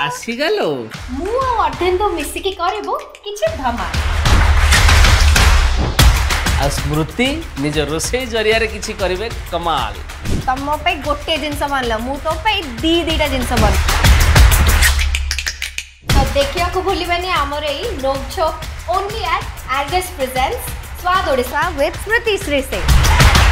आसी गलो मु अर्धेन्दु मिसिकी करबो किछि धमाल आ स्मृति निज रोसे जरिया रे किछि करिवे कमाल तम पे गोटे जिंस बनला मु तो पे दीटा जिंस बन तो देखिया को भूलिबानी हमर एई नोक झोक only eight address presents Swad Odisha with Smriti Shri Singh.